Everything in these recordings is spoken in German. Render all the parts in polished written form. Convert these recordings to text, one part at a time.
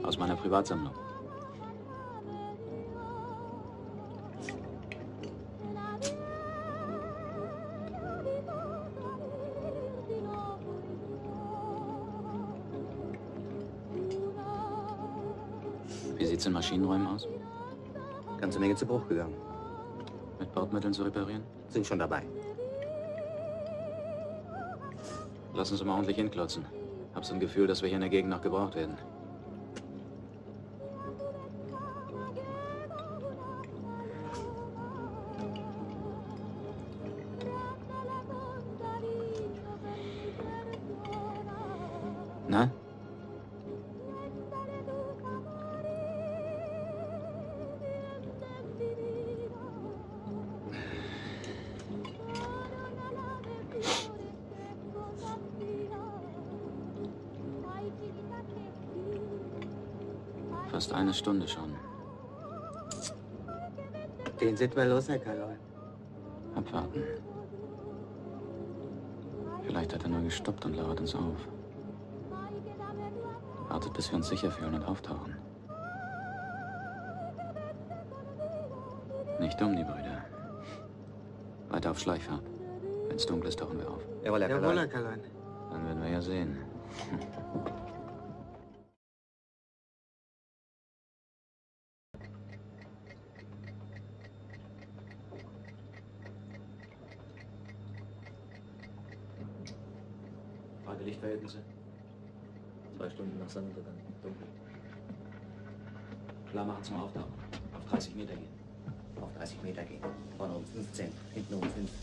Aus meiner Privatsammlung. Wie sieht's in Maschinenräumen aus? Ganze Menge zu Bruch gegangen. Mit Bordmitteln zu reparieren? Sind schon dabei. Lass uns mal ordentlich hinklotzen. Hab so ein Gefühl, dass wir hier in der Gegend noch gebraucht werden. Na? Fast eine Stunde schon. Den sind wir los, Herr Kalol. Abwarten. Vielleicht hat er nur gestoppt und lauert uns auf. Wartet, bis wir uns sicher fühlen und auftauchen. Nicht dumm, die Brüder. Weiter auf Schleichfahrt. Wenn's dunkel ist, tauchen wir auf. Jawohl, Herr Kalol. Dann werden wir ja sehen. Frage Lichtverhältnisse. 2 Stunden nach Sonnenuntergang. Dunkel. Klar machen zum Auftauchen. Auf 30 Meter gehen. Auf 30 Meter gehen. Vorne um 15, hinten um 5.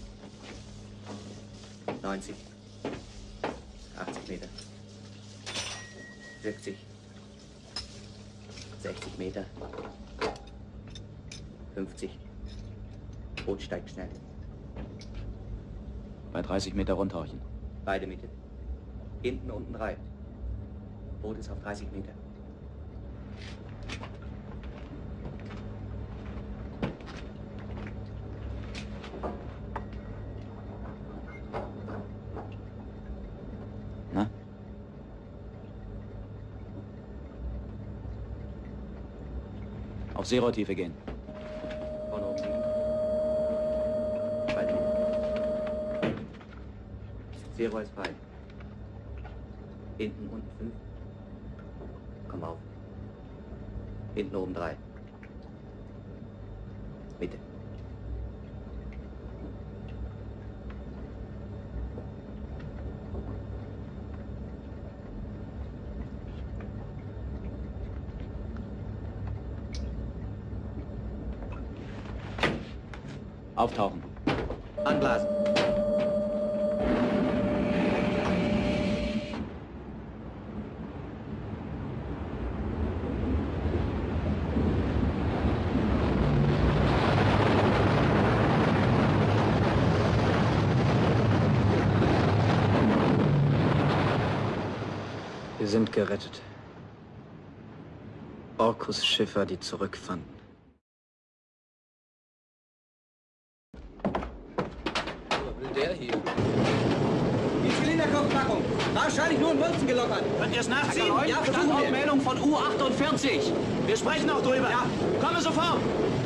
90. 80 Meter. 70. 60 Meter. 50. Boot steigt schnell. Bei 30 Meter rundhorchen. Beide Mitte. Hinten unten reibt. Boot ist auf 30 Meter. Na? Auf Seerohrtiefe gehen. Vorne um 7. Beide Mitte. Zero ist frei. Hinten unten 5. Komm auf. Hinten oben 3. Mitte. Auftauchen. Anblasen. Wir sind gerettet. Orkus-Schiffer, die zurückfanden. Was will der hier? Die Zylinderkopfpackung. Wahrscheinlich nur ein Bolzen gelockert. Könnt ihr es nachziehen? Ja, versuchen wir. Standortmeldung von U48. Wir sprechen auch drüber. Ja. Komme sofort.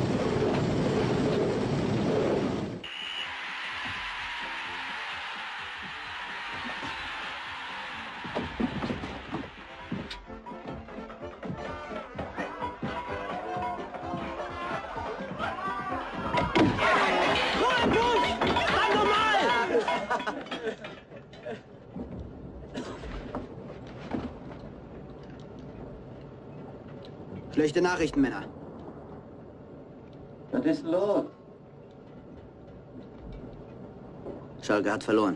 Schlechte Nachrichten, Männer. Was ist denn los? Schalke hat verloren.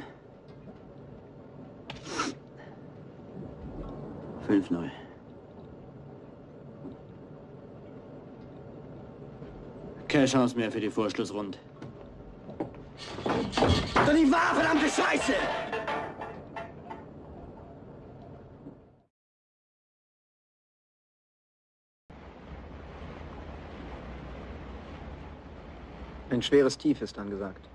5-0. Keine Chance mehr für die Vorschlussrunde. Doch nicht wahr, verdammte Scheiße! Ein schweres Tief ist angesagt.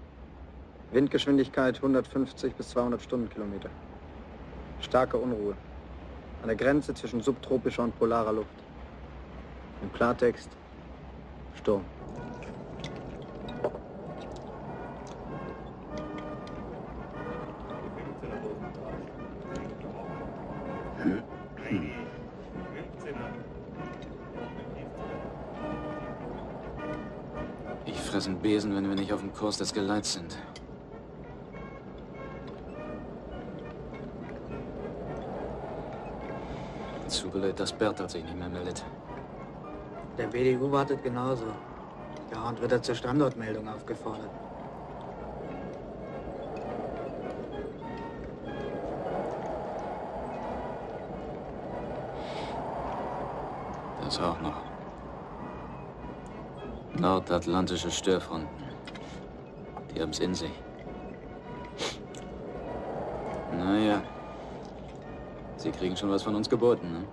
Windgeschwindigkeit 150 bis 200 Stundenkilometer. Starke Unruhe. An der Grenze zwischen subtropischer und polarer Luft. Im Klartext, Sturm. Ich fresse einen Besen, wenn wir nicht auf dem Kurs des Geleits sind. Zu blöd, dass Berthold sich nicht mehr meldet. Der BDU wartet genauso. Dauernd wird er zur Standortmeldung aufgefordert. Das auch noch. Nordatlantische Störfronten. Die haben's in sich. Naja. Sie kriegen schon was von uns geboten, ne?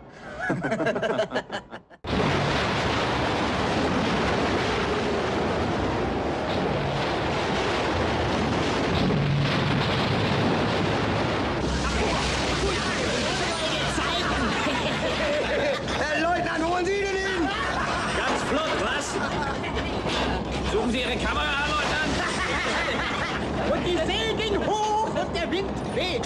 Herr Leutnant, holen Sie den hin! Ganz flott, was? Suchen Sie Ihre Kamera, Herr Leutnant? Und die Segel hoch und der Wind weht!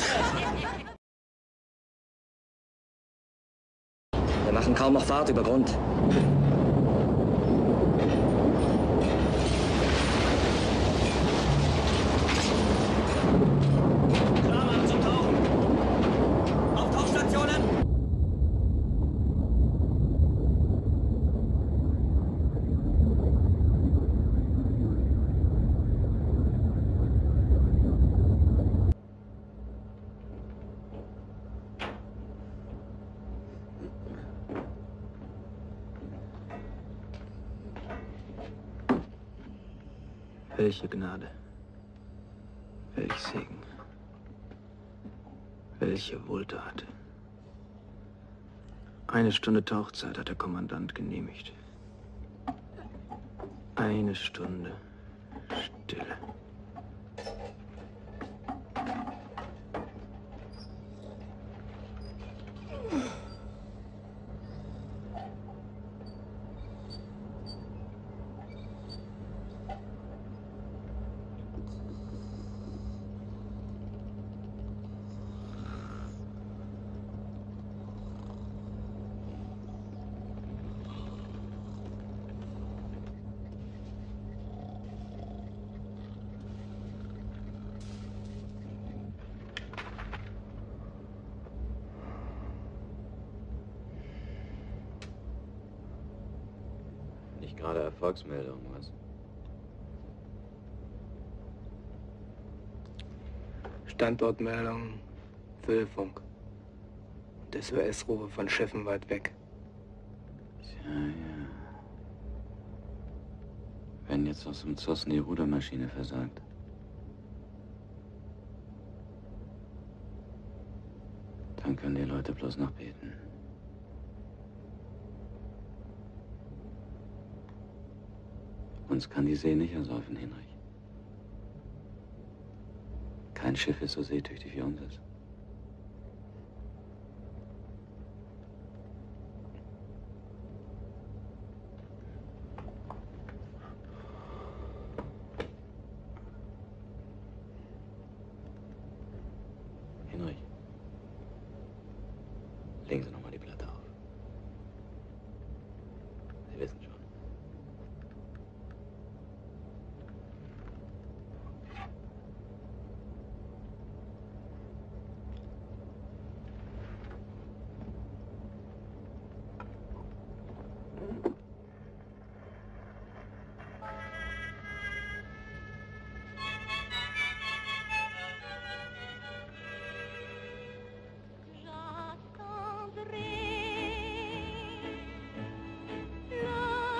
Wir machen kaum noch Fahrt über Grund. Klar machen zum Tauchen. Auf Tauchstationen! Welche Gnade. Welch Segen. Welche Wohltat. 1 Stunde Tauchzeit hat der Kommandant genehmigt. 1 Stunde Stille. Nicht gerade Erfolgsmeldung, was? Standortmeldung, Füllfunk. Das US-Rufe von Schiffen weit weg. Tja, ja. Wenn jetzt aus dem Zossen die Rudermaschine versagt. Dann können die Leute bloß noch beten. Uns kann die See nicht ersäufen, Hinrich. Kein Schiff ist so seetüchtig wie unseres. Hinrich, legen Sie noch mal die Platte auf. Sie wissen schon. J'attendrai le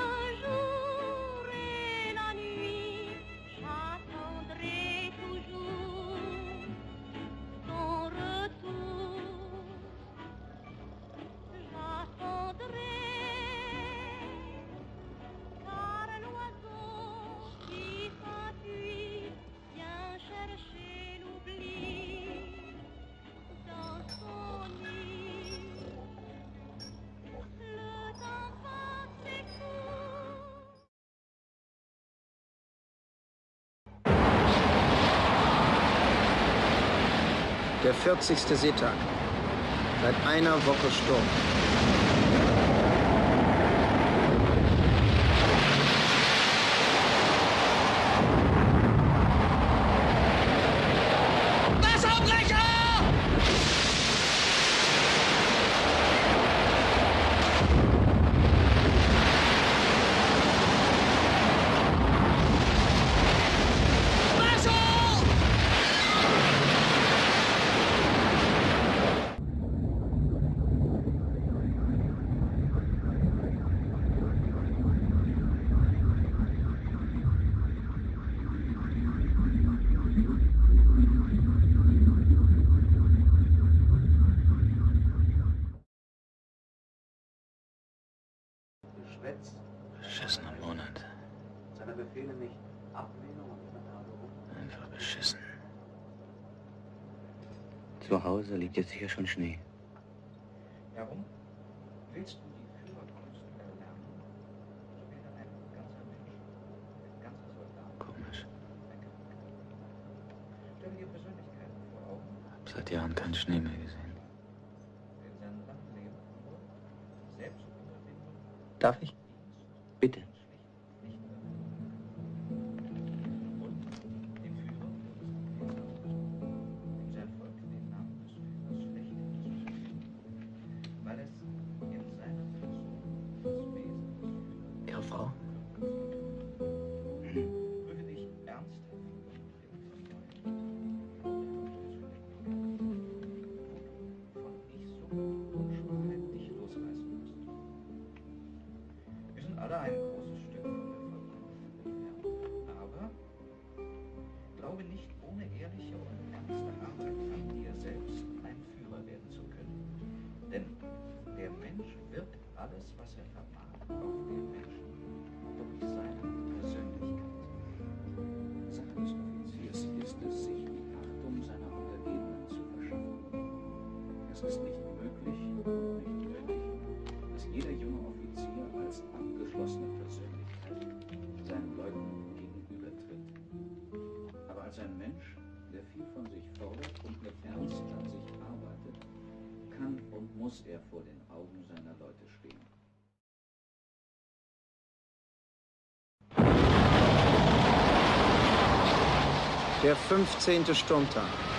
Der 40. Seetag. Seit einer Woche Sturm. Beschissener Monat. Seine Befehle nicht Ablehnung und Verlagerung. Einfach beschissen. Zu Hause liegt jetzt sicher schon Schnee. Warum? Willst du die Führerkunst erlernen? So wäre ein ganzer Mensch, ein ganzer Soldat. Komisch. Stell dir Persönlichkeiten vor Augen, Hab seit Jahren keinen Schnee mehr gesehen. der in seinem langen Leben nur Selbstüberwindung, Darf ich? Bitte. Ihre Frau? Prüfe dich ernsthaft von Ich-Sucht und Schwachheit nicht losreißen musst. Wir sind alle ein großes Stück von der Vollkommenheit entfernt. Aber glaube nicht, ohne ehrliche und ernste Arbeit an dir selbst ein Führer werden zu können. Denn der Mensch wirkt alles, was er vermag, auf den Menschen durch seine Persönlichkeit. Sache des Offiziers ist es, sich die Achtung seiner Untergebenen zu verschaffen. Es ist nicht möglich und nicht nötig, dass jeder junge Offizier als abgeschlossene Persönlichkeit seinen Leuten gegenübertritt. Aber als ein Mensch, der viel von sich fordert und mit Ernst an sich arbeitet, kann und muss er vor den Augen seiner Leute stehen. Der 15. Sturmtag.